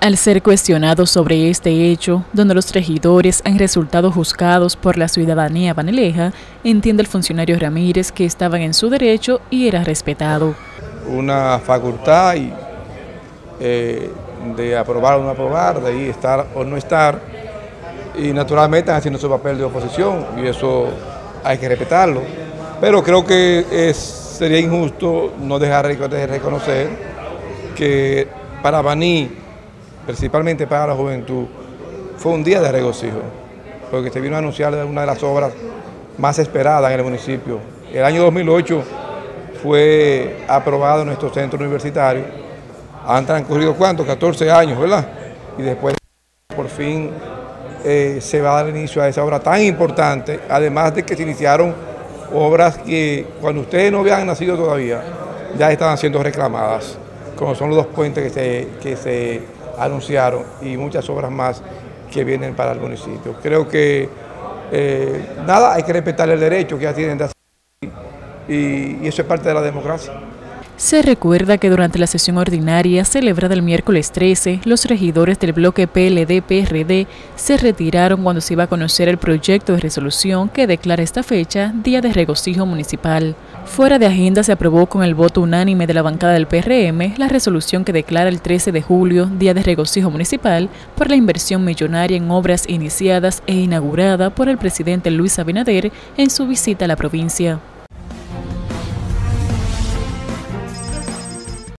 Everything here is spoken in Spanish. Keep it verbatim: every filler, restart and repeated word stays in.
Al ser cuestionados sobre este hecho, donde los regidores han resultado juzgados por la ciudadanía baneleja, entiende el funcionario Ramírez que estaban en su derecho y era respetado. Una facultad y, eh, de aprobar o no aprobar, de ahí estar o no estar, y naturalmente están haciendo su papel de oposición y eso hay que respetarlo. Pero creo que es, sería injusto no dejar de reconocer que para Baní, principalmente para la juventud, fue un día de regocijo, porque se vino a anunciar una de las obras más esperadas en el municipio. El año dos mil ocho fue aprobado nuestro centro universitario, han transcurrido ¿cuántos? catorce años, ¿verdad? Y después por fin eh, se va a dar inicio a esa obra tan importante, además de que se iniciaron obras que cuando ustedes no habían nacido todavía, ya estaban siendo reclamadas, como son los dos puentes que se, que se anunciaron y muchas obras más que vienen para el municipio. Creo que eh, nada, hay que respetar el derecho que ya tienen de hacer y, y eso es parte de la democracia. Se recuerda que durante la sesión ordinaria celebrada el miércoles trece, los regidores del bloque P L D P R D se retiraron cuando se iba a conocer el proyecto de resolución que declara esta fecha Día de Regocijo Municipal. Fuera de agenda se aprobó con el voto unánime de la bancada del P R M la resolución que declara el trece de julio Día de Regocijo Municipal por la inversión millonaria en obras iniciadas e inaugurada por el presidente Luis Abinader en su visita a la provincia.